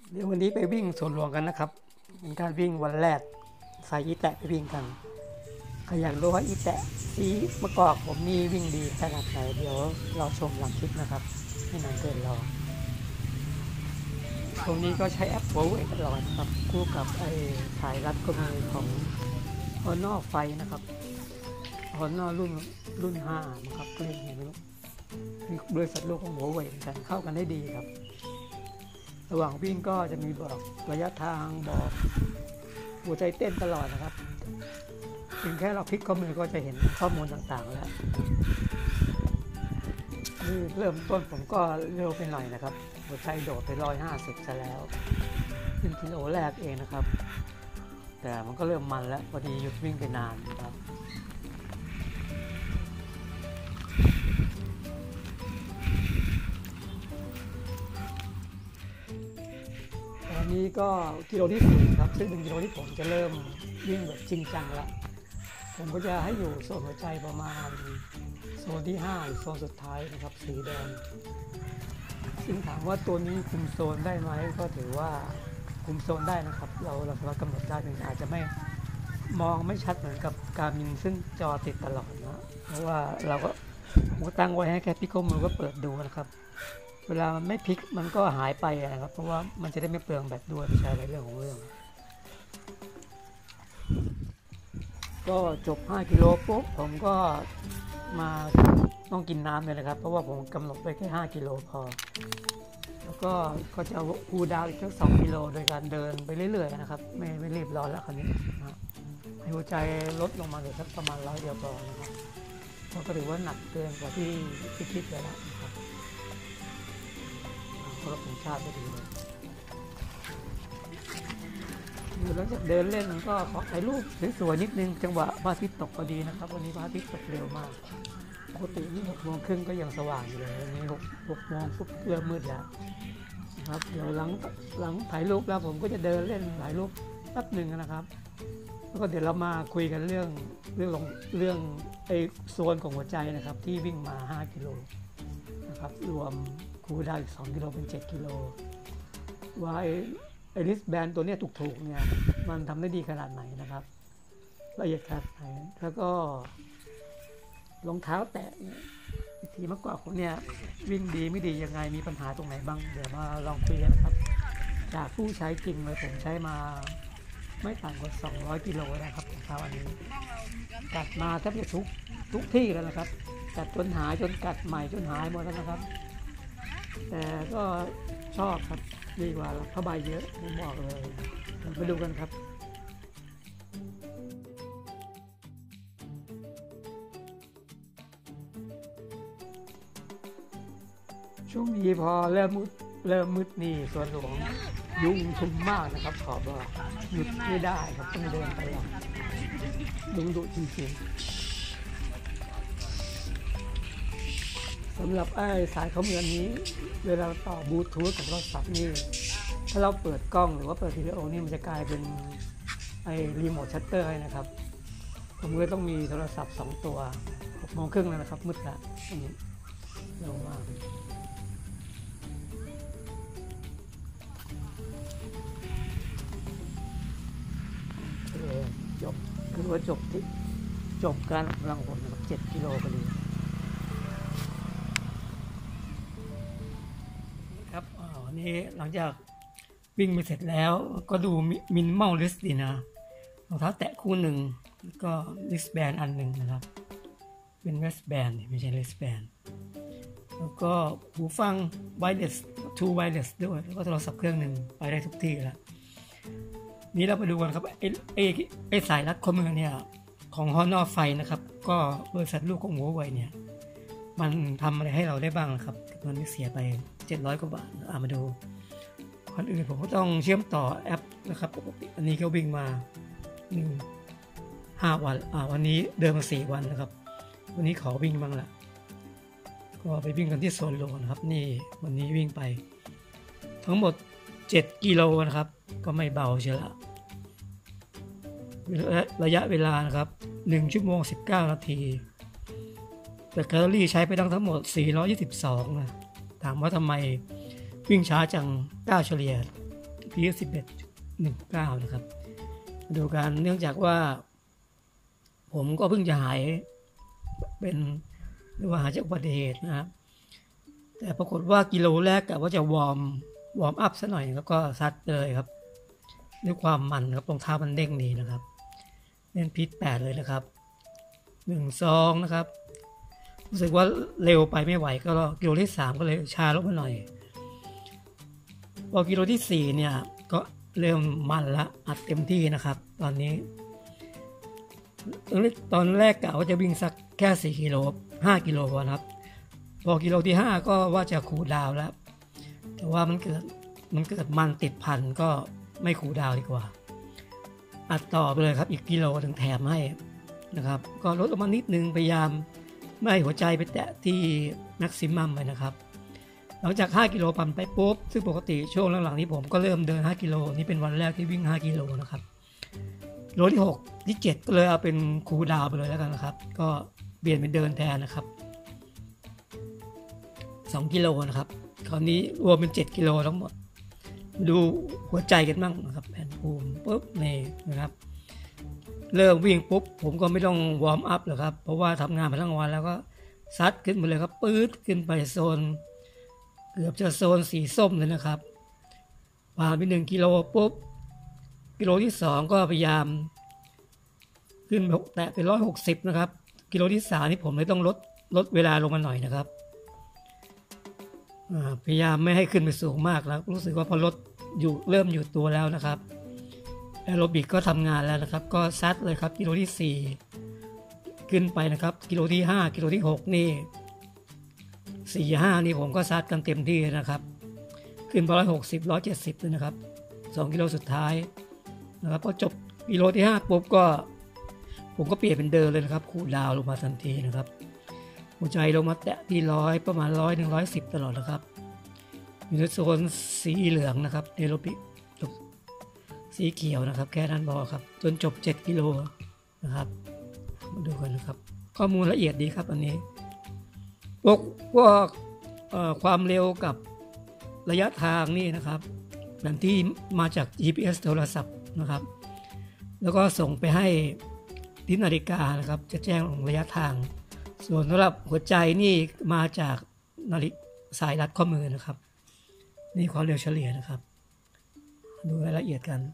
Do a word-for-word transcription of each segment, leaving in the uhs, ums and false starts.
เดี๋ยววันนี้ไปวิ่งสวนหลวงกันนะครับเป็นการวิ่งวันแรกใส่อีแตะไปวิ่งกันใครอยากรู้ว่าอีแตะที่เมื่อก่อนผมนี่วิ่งดีขนาดไหนเดี๋ยวเราชมหลังคลิปนะครับไม่นานเกินรอตรงนี้ก็ใช้แอปโฟล์เอกตลอดครับคู่กับไอ้สายรัดข้อมือของฮอนอไฟนะครับฮอนอรุ่นรุ่นห้านะครับก็เห็นไหมมีบริษัทลูกของหัวเว่ยกันเข้ากันได้ดีครับระหว่างวิ่งก็จะมีบอกระยะทางบอกหัวใจเต้นตลอดนะครับเพียงแค่เราพลิกข้อมือก็จะเห็นข้อมูลต่างๆแล้วนี่เริ่มต้นผมก็เร็วไปหน่อยนะครับหัวใจโดดไปร้อยห้าสิบซะแล้วเป็นกิโลแรกเองนะครับแต่มันก็เริ่มมันแล้วพอดีหยุดวิ่งไปนานครับตอนนี้ก็กิโลที่สี่ครับซึ่งเป็นกิโลที่ผมจะเริ่มวิ่งแบบจริงจังแล้วผมก็จะให้อยู่โซนหัวใจประมาณโซนที่ห้าโซนสุดท้ายนะครับสีแดงซึ่งถามว่าตัวนี้คุมโซนได้ไหมก็ถือว่าคุมโซนได้นะครับเราเราสามารถกำหนดได้เพียงอาจจะไม่มองไม่ชัดเหมือนกับการมินซึ่งจอติดตลอดนะเพราะว่าเราก็ผมก็ตั้งไว้ให้แค่พลิกข้อมือก็เปิดดูนะครับเวลามันไม่พลิกมันก็หายไปนะครับเพราะว่ามันจะได้ไม่เปลืองแบตด้วยใช้ในเรื่องของเรื่องก็จบห้ากิโลปุ๊บผมก็มาต้องกินน้ำเลยนะครับเพราะว่าผมกำหนดไว้แค่ห้ากิโลพอแล้วก็ก็จะคูลดาวน์อีกสักสองกิโลโดยการเดินไปเรื่อยๆนะครับไม่ไม่รีบร้อนแล้วคราวนี้นะให้หัวใจลดลงมาเหลือสักประมาณร้อยเดียวพอนะครับเพราะก็ถือว่าหนักเกินกว่าที่ที่คิดไปแล้วนะครับเพราะผมชาติไม่ดีเลยหลังจากเดินเล่นมันก็ขอถ่ายรูปสวยๆนิดนึงจังหวะพระอาทิตย์ตกพอดีนะครับวันนี้พระอาทิตย์ตกเร็วมากปกตินี่หกโมงครึ่งก็ยังสว่างอยู่เลยวันนี้หกหกโมงปุ๊บเริ่มมืดแล้วนะครับเดี๋ยวหลังหลังถ่ายรูปแล้วผมก็จะเดินเล่นถ่ายรูปแป๊บหนึ่งนะครับแล้วก็เดี๋ยวเรามาคุยกันเรื่องเรื่องเรื่องไอ้โซนของหัวใจนะครับที่วิ่งมาห้ากิโลนะครับรวมคูลดาวน์อีกสองกิโลเป็นเจ็ดกิโลว่าไอ้ริสแบนตัวนี้ถูกๆเนี่ยมันทำได้ดีขนาดไหนนะครับละเอียดขนาดไหนแล้วก็รองเท้าแตะทีเมื่อก่อนผมเนี่ยวิ่งดีไม่ดียังไงมีปัญหาตรงไหนบ้างเดี๋ยวมาลองคุยกันนะครับจากผู้ใช้จริงเลยผมใช้มาไม่ต่ำกว่าสองร้อยกิโลนะครับรองเท้าอันนี้กัดมาแทบจะทุกทุกที่แล้วนะครับกัดจนหายจนกัดใหม่จนหายหมดแล้วนะครับแต่ก็ชอบครับดีกว่าผ้าใบเยอะผมบอกเลยมาดูกันครับช่วงนี้พอเริ่มมืดเริ่มมืดนี่สวนหลวงยุ่งชุมมากนะครับขอบว่าหยุดไม่ได้ครับต้องเดินตลอดดุดุจริงๆสำหรับไอ้สายข้อมือนี้เวลาต่อบลูทูธกับโทรศัพท์นี่ถ้าเราเปิดกล้องหรือว่าเปิดวิดีโอนี่มันจะกลายเป็นไอ้รีโมทชัตเตอร์นะครับผมเลยต้องมีโทรศัพท์สองตัวหกโมงครึ่งแล้วนะครับมืดละอันนี้เร็วมากจบคือว่าจบที่จบการกำลังผลนะครับเจ็ดกิโลพอดีครับอ๋อนี่หลังจากวิ่งไปเสร็จแล้วก็ดูมินิมอลลิสต์ดีนะรองเท้าแตะคู่หนึ่งแล้วก็ลิสแบนอันหนึ่งนะครับเป็นเวสแบนไม่ใช่ลิสแบนแล้วก็หูฟังไวเลสทูไวเลสด้วยแล้วก็โทรศัพท์เครื่องหนึ่งไปได้ทุกที่แล้วนี้เราไปดูกันครับไอ้ไอ้ไอ้สายรัดข้อมือเนี่ยของฮอนอไฟนะครับก็บริษัทลูกของหัวเว่ยเนี่ยมันทำอะไรให้เราได้บ้างนะครับเงินที่เสียไปเจ็ดร้อยกว่าบาทอ่ะมาดูก่อนอื่นผมก็ต้องเชื่อมต่อแอปนะครับปกติอันนี้ก็วิ่งมาหนึ่งห้าวันอ่าวันนี้เดินมาสี่วันนะครับวันนี้ขอวิ่งบ้างละก็ไปวิ่งกันที่โซนโลนะครับนี่วันนี้วิ่งไปทั้งหมดเจ็ดกิโลนะครับก็ไม่เบาเชียวละระยะเวลานะครับหนึ่งชั่วโมงสิบเก้านาทีแต่แคลอรี่ใช้ไปทั้งหมดสี่ร้อยยี่สิบสองนะถามว่าทำไมวิ่งช้าจังก้าวเฉลี่ยพีสิบเอ็ดจุดหนึ่งเก้านะครับดูกันเนื่องจากว่าผมก็เพิ่งจะหายเป็นหรือว่าหายจากอุบัติเหตุนะครับแต่ปรากฏว่ากิโลแรกกะว่าจะวอร์มวอร์มอัพซะหน่อยแล้วก็ซัดเลยครับด้วยความมันครับรองเท้ามันเด้งดีนะครับเล่นพีทแปดเลยนะครับหนึ่งซองนะครับรู้สึกว่าเร็วไปไม่ไหวก็กิโลที่สามก็เลยช้าลงมาหน่อยพอกิโลที่สี่เนี่ยก็เริ่มมันละอัดเต็มที่นะครับตอนนี้ตอนแรกกะว่าจะวิ่งสักแค่สี่กิโลห้ากิโลนะครับพอกิโลที่ห้าก็ว่าจะคูลดาวน์แล้วแต่ว่ามันเกิดมันเกิดมันติดพันก็ไม่คูลดาวน์ดีกว่าอัดต่อไปเลยครับอีกกิโลถึงแถมให้นะครับก็ลดลงมานิดนึงพยายามไม่ให้หัวใจไปแตะที่แม็กซิมัมไปนะครับหลังจากห้ากิโลปั่นไปปุ๊บซึ่งปกติช่วงหลังๆนี้ผมก็เริ่มเดินห้ากิโลนี่เป็นวันแรกที่วิ่งห้ากิโลนะครับโลที่หกที่เจ็ดก็เลยเอาเป็นคูลดาวน์ไปเลยแล้วกันนะครับก็เปลี่ยนเป็นเดินแทนนะครับสองกิโลนะครับคราวนี้รวมเป็นเจ็ดกิโลทั้งหมดดูหัวใจกันบ้างนะครับแผ่นภูมิปุ๊บนี่นะครับเริ่มวิ่งปุ๊บผมก็ไม่ต้องวอร์มอัพหรอกครับเพราะว่าทำงานมาทั้งวันแล้วก็ซัดขึ้นไปเลยครับปื๊ดขึ้นไปโซนเกือบจะโซนสีส้มเลยนะครับผ่านไปหนึ่งกิโลปุ๊บกิโลที่สองก็พยายามขึ้นแตะไปร้อยหกสิบนะครับกิโลที่สามนี่ผมเลยต้องลดลดเวลาลงมาหน่อยนะครับพยายามไม่ให้ขึ้นไปสูงมากแล้วรู้สึกว่าพอลดอยู่เริ่มอยู่ตัวแล้วนะครับแอโรบิกก็ทำงานแล้วนะครับก็ซัดเลยครับกิโลที่สี่ขึ้นไปนะครับกิโลที่ห้ากิโลที่หกนี่สี่ ห้านี่ผมก็ซัดกันเต็มที่นะครับขึ้นไปร้อยหกสิบ ร้อยเจ็ดสิบเลยนะครับสองกิโลสุดท้ายนะครับพอจบกิโลที่ห้าปุ๊บก็ผมก็เปลี่ยนเป็นเดินเลยนะครับคูลดาวน์ลงมาทันทีนะครับหัวใจลงมาแตะที่ร้อยประมาณร้อยหนึ่งร้อยสิบตลอดนะครับอยู่ในโซนสีเหลืองนะครับเอโรบิกสีเขียวนะครับแค่นั้นพอครับจนจบเจ็ดกิโลนะครับมาดูกันนะครับข้อมูลละเอียดดีครับอันนี้พวกพวกความเร็วกับระยะทางนี่นะครับแบบที่มาจาก จี พี เอส โทรศัพท์นะครับแล้วก็ส่งไปให้ที่นาฬิกานะครับจะแจ้งระยะทางส่วนสำหรับหัวใจนี่มาจากนาฬิกาสายรัดข้อมือนะครับนี่ความเร็วเฉลี่ยนะครับดูรายละเอียดกัน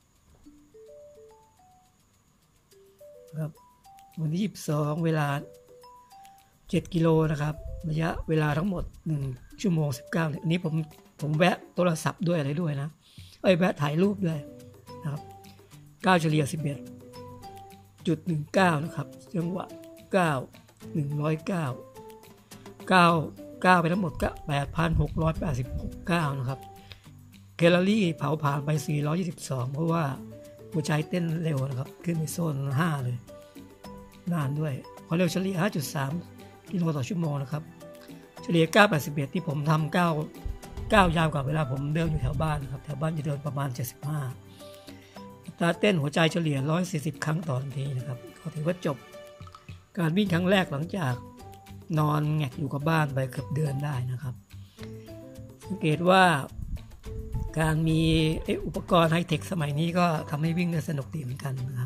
ครับวันที่ยี่สิบสองเวลาเจ็ดกิโลนะครับระยะเวลาทั้งหมดหนึ่งชั่วโมงสิบเก้านาทีอันนี้ผมผมแวะโทรศัพท์ด้วยอะไรด้วยนะเอ้ยแวะถ่ายรูปด้วยนะครับเก้าเฉลี่ยสิบเอ็ดจุดหนึ่งเก้านะครับจังหวะเก้า หนึ่งร้อยเก้า เก้า เก้าไปทั้งหมดก็ แปดพันหกร้อยแปดสิบหก เก้านะครับแคลอรี่เผาผ่านไปสี่ร้อยยี่สิบสองเพราะว่าหัวใจเต้นเร็วนะครับขึ้นไปโซนห้าเลยนานด้วยความเร็วเฉลี่ย ห้าจุดสาม กิโลต่อชั่วโมงนะครับเฉลี่ยเก้า แปดสิบเอ็ดที่ผมทำเก้า เก้ายาวกว่าเวลาผมเดินอยู่แถวบ้านนะครับแถวบ้านจะเดินประมาณเจ็ดสิบห้าอัตราเต้นหัวใจเฉลี่ยหนึ่งร้อยสี่สิบครั้งต่อนาทีนะครับก็ถือว่าจบการวิ่งครั้งแรกหลังจากนอนแงกอยู่กับบ้านไปเกือบเดือนได้นะครับสังเกตว่าการมีอุปกรณ์ไฮเทคสมัยนี้ก็ทำให้วิ่งได้สนุกดีเหมือนกันนะครับ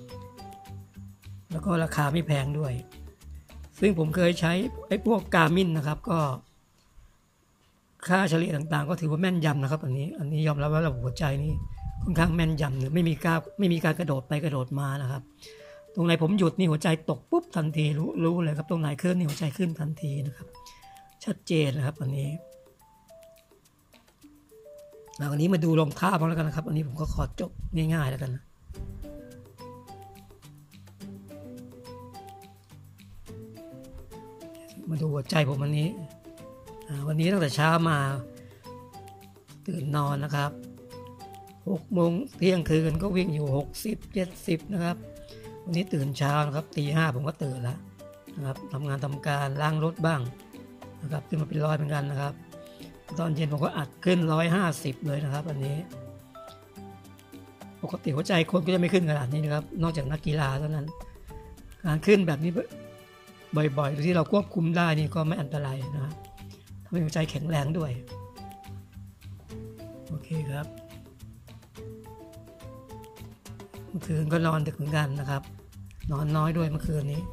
แล้วก็ราคาไม่แพงด้วยซึ่งผมเคยใช้ไอ้พวก Garmin นะครับก็ค่าเฉลี่ยต่างๆก็ถือว่าแม่นยำนะครับอันนี้อันนี้ยอมรับว่าระบบหัวใจนี่ค่อนข้างแม่นยำหรือไม่มีการไม่มีการกระโดดไปกระโดดมานะครับตรงไหนผมหยุดนี่หัวใจตกปุ๊บทันทีรู้รู้เลยครับตรงไหนขึ้นนี่หัวใจขึ้นทันทีนะครับชัดเจนนะครับอันนี้แล้วอันนี้มาดูรองเท้าบ้างแล้วกันนะครับอันนี้ผมก็ขอจบง่ายๆแล้วกันนะมาดูหัวใจผมวันนี้วันนี้ตั้งแต่เช้ามาตื่นนอนนะครับหกโมงเที่ยงคืนก็วิ่งอยู่หกสิบ เจ็ดสิบนะครับวันนี้ตื่นเช้านะครับตีห้าผมก็ตื่นแล้วนะครับทำงานทำการล้างรถบ้างนะครับขึ้นมาเป็นร้อยเหมือนกันนะครับตอนเย็นผมก็อัดขึ้นร้อยห้าสิบเลยนะครับอันนี้ปกติหัวใจคนก็จะไม่ขึ้นขนาดนี้นะครับนอกจากนักกีฬาเท่านั้นการขึ้นแบบนี้บ่อยๆที่เราควบคุมได้นี่ก็ไม่อันตรายนะครับทำให้หัวใจแข็งแรงด้วยโอเคครับเมื่อคืนก็นอนดึกเหมือนกันนะครับนอนน้อยด้วยเมื่อคืนนี้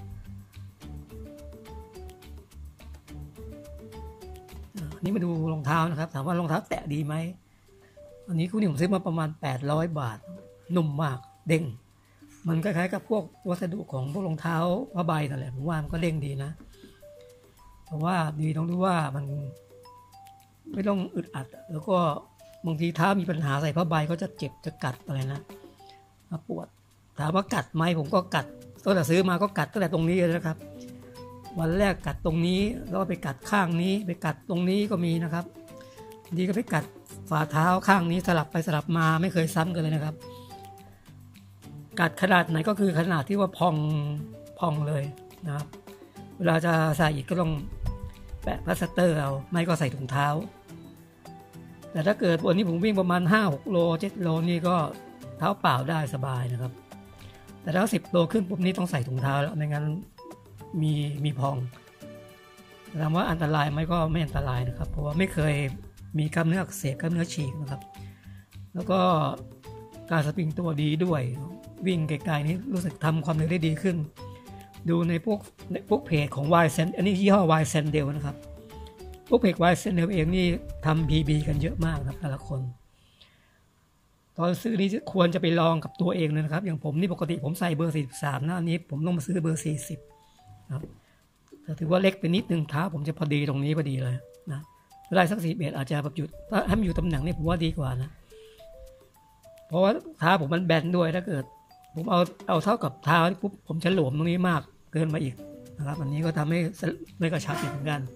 นี่มาดูรองเท้านะครับถามว่ารองเท้าแตะดีไหมอันนี้คู่นี้ผมซื้อมาประมาณแปดร้อยบาทนุ่มมากเด้งมันคล้ายๆกับพวกวัสดุของพวกรองเท้าผ้าใบนั่นแหละผมว่ามันก็เด้งดีนะเพราะว่าดีตรงที่ว่ามันไม่ต้องอึดอัดแล้วก็บางทีเท้ามีปัญหาใส่ผ้าใบก็จะเจ็บจะกัดอะไรนะปวดถามว่ากัดไหมผมก็กัดตั้งแต่ซื้อมาก็กัดตั้งแต่ตรงนี้เลยนะครับวันแรกกัดตรงนี้แล้วก็ไปกัดข้างนี้ไปกัดตรงนี้ก็มีนะครับดีก็ไปกัดฝ่าเท้าข้างนี้สลับไปสลับมาไม่เคยซ้ำกันเลยนะครับกัดขนาดไหนก็คือขนาดที่ว่าพองพองเลยนะครับเวลาจะใส่อีกก็ต้องแปะพลาสเตอร์เอาไม่ก็ใส่ถุงเท้าแต่ถ้าเกิดวันนี้ผมวิ่งประมาณ ห้าหก โลเจ็ดโลนี่ก็เท้าเปล่าได้สบายนะครับแต่ถ้าสิบโลขึ้นปุ๊บนี้ต้องใส่ถุงเท้าแล้วไม่งั้นมีมีพองถามว่าอันตรายไหมก็ไม่อันตรายนะครับเพราะว่าไม่เคยมีกล้ามเนื้ออักเสบกล้ามเนื้อฉีกนะครับแล้วก็การสปริงตัวดีด้วยวิ่งไกลๆนี้รู้สึกทำความเร็วได้ดีขึ้นดูในพวกในพวกเพจของ Y Sand อันนี้ยี่ห้อ Y Sandel นะครับพวกเพจ Y Sandel เองนี่ทำ พี บี กันเยอะมากครับแต่ละคนตอนซื้อนี้ควรจะไปลองกับตัวเองเลยนะครับอย่างผมนี่ปกติผมใส่เบอร์สี่สิบสามนะอันนี้ผมต้องมาซื้อเบอร์สี่สิบครับแต่ถือว่าเล็กไปนิดนึงเท้าผมจะพอดีตรงนี้พอดีเลยนะได้สักสี่สิบเอ็ดอาจจะแบบหยุดถ้าให้มันอยู่ตำแหน่งนี้ผมว่าดีกว่านะเพราะว่าเท้าผมมันแบนด้วยถ้าเกิดผมเอาเอาเท่ากับเท้าปุ๊บผมจะหลวมตรงนี้มากเกินมาอีกนะครับอันนี้ก็ทำให้ไม่กระชับอีกเหมือนกัน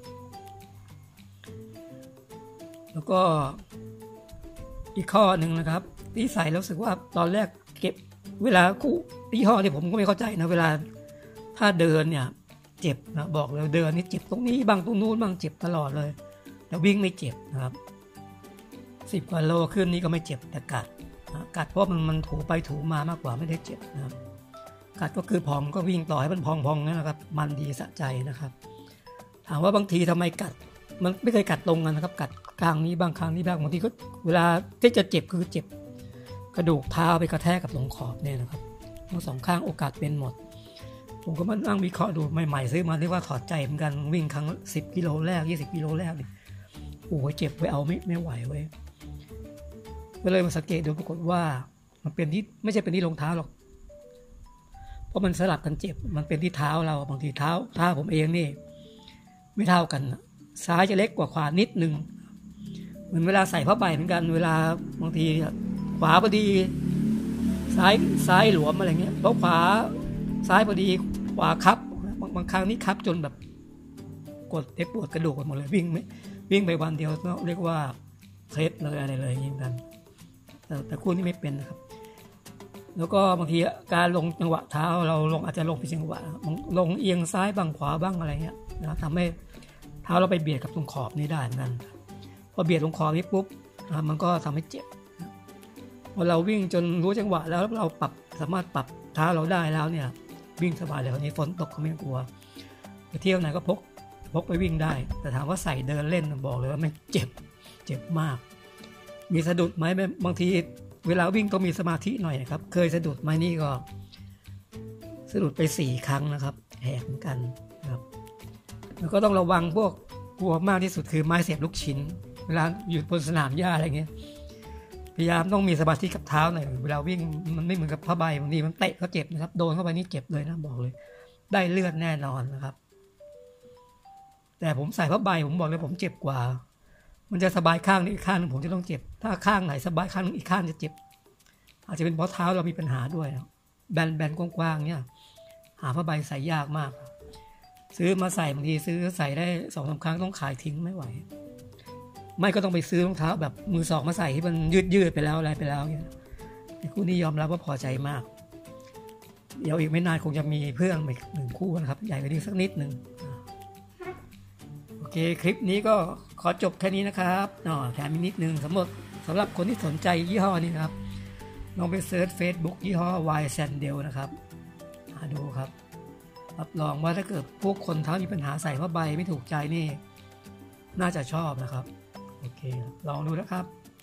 แล้วก็อีกข้อหนึ่งนะครับที่ใส่แล้วรู้สึกว่าตอนแรกเก็บเวลาคู่ยี่ห้อที่ผมก็ไม่เข้าใจนะเวลาถ้าเดินเนี่ยเจ็บนะบอกเลยเดินนี่เจ็บตรงนี้บางตรงนู้นบางเจ็บตลอดเลยแต่วิ่งไม่เจ็บนะครับสิบกว่าโลขึ้นนี่ก็ไม่เจ็บแต่กัดนะกัดเพราะมันมันถูไปถูมามากกว่าไม่ได้เจ็บนะครับกัดก็คือพองก็วิ่งต่อให้มันพองๆนะครับมันดีสะใจนะครับถามว่าบางทีทำไมกัดมันไม่เคยกัดตรงกันนะครับกัดข้างนี้บางข้างนี้บ้างบางทีก็เวลาที่จะเจ็บคือเจ็บกระดูกเท้าไปกระแทกกับตรงขอบเนี่ยนะครับทั้งสองข้างโอกาสเป็นหมดผมก็มานั่งวิเคราะห์ดูใหม่ๆซื้อมาเรียกว่าถอดใจเหมือนกันวิ่งครั้งสิบกิโลแรกยี่สิบกิโลแรกนี่โอ้ยเจ็บไปเอาไม่ไม่ไหวเว้ยก็เลยมาสังเกตดูปรากฏว่ามันเป็นที่ไม่ใช่เป็นที่รองเท้าหรอกเพราะมันสลับกันเจ็บมันเป็นที่เท้าเราบางทีเท้าเท้าผมเองนี่ไม่เท่ากันซ้ายจะเล็กกว่าขวานิดนึงเหมือนเวลาใส่ผ้าใบเหมือนกันเวลาบางทีขวาพอดีซ้ายซ้ายหลวมอะไรเงี้ยเพราะขวาซ้ายพอดีขวาคับบางบางครั้งนี่คับจนแบบกดเจ็บปวดกระดูกหมดเลยวิ่งไม่วิ่งไปวันเดียวก็เรียกว่าเคล็ดเลยอะไรเลยอย่างนี้กันแต่แต่คู่นี้ไม่เป็นนะครับแล้วก็บางทีการลงจังหวะเท้าเราลงอาจจะลงผิดจังหวะลงเอียงซ้ายบ้างขวาบ้างอะไรเงี้ยนะทำให้เท้าเราไปเบียดกับตรงขอบนี้ได้เหมือนกันพอเบียดตรงขอบนี้ปุ๊บมันก็ทำให้เจ็บพอเราวิ่งจนรู้จังหวะแล้วเราปรับสามารถปรับเท้าเราได้แล้วเนี่ยวิ่งสบายเลยวันนี้ฝนตกก็ไม่กลัวไปเที่ยวไหนก็พกพกไปวิ่งได้แต่ถามว่าใส่เดินเล่นบอกเลยว่าไม่เจ็บเจ็บมากมีสะดุดไหมบางทีเวลาวิ่งต้องมีสมาธิหน่อยนะครับเคยสะดุดไหมนี่ก็สะดุดไปสี่ครั้งนะครับแหกเหมือนกันครับแล้วก็ต้องระวังพวกกลัวมากที่สุดคือไม้เสียบลูกชิ้นเวลาอยู่บนสนามหญ้าอะไรเงี้ยพยายามต้องมีสมาธิกับเท้าหน่อยเวลาวิ่งมันไม่เหมือนกับผ้าใบบางทีมันเตะก็เจ็บนะครับโดนเข้าไปนี่เจ็บเลยนะบอกเลยได้เลือดแน่นอนนะครับแต่ผมใส่ผ้าใบผมบอกเลยผมเจ็บกว่ามันจะสบายข้างนี้อีกข้างนึงผมจะต้องเจ็บถ้าข้างไหนสบายข้างนึงอีกข้างจะเจ็บอาจจะเป็นเพราะเท้าเรามีปัญหาด้วยแบนแบนกว้างๆเนี่ยหาผ้าใบใส่ยากมากซื้อมาใส่บางทีซื้อใส่ได้สองสาครั้งต้องขายทิ้งไม่ไหวไม่ก็ต้องไปซื้อรองเท้าแบบมือสองมาใส่ที่มันยืดยืดไปแล้วอะไรไปแล้วเนี่ยคู่นี้ยอมรับว่าพอใจมากเดี๋ยวอีกไม่นานคงจะมีเพื่อนอีกหนึ่งคู่นะครับใหญ่กว่านี้สักนิดหนึ่งโอเคคลิปนี้ก็ขอจบแค่นี้นะครับอ๋อแถมอีกนิดนึงสำหรับสำหรับคนที่สนใจยี่ห้อนี้นะครับลองไปเซิร์ช Facebook ยี่ห้อ Y Sandel นะครับหาดูครับรับรองว่าถ้าเกิดพวกคนเท้ามีปัญหาใส่ผ้าใบไม่ถูกใจนี่น่าจะชอบนะครับโอเคลองดูนะครับ